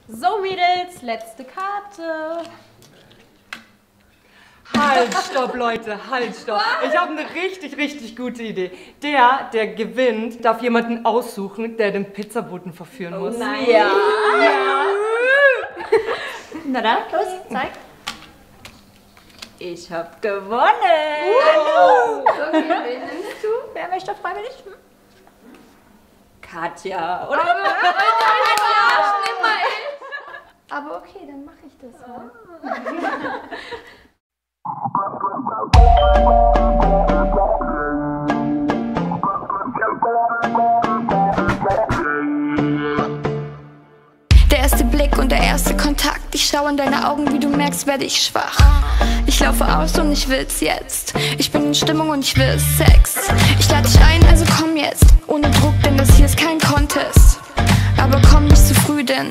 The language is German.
So, Mädels, letzte Karte. Halt, stopp, Leute, halt, stopp. Ich habe eine richtig gute Idee. Der gewinnt, darf jemanden aussuchen, der den Pizzaboten verführen muss. Nein. Ja. Na dann, los, zeig. Ich hab gewonnen. So gewinnst du? Wer möchte freiwillig? Katja, oder? Aber okay, dann mache ich das mal. Der erste Blick und der erste Kontakt. Ich schaue in deine Augen, wie du merkst, werde ich schwach. Ich laufe aus und ich will's jetzt. Ich bin in Stimmung und ich will Sex. Ich lade dich ein, also komm jetzt. Ohne Druck, denn das hier ist kein Contest. Aber komm nicht zu früh, denn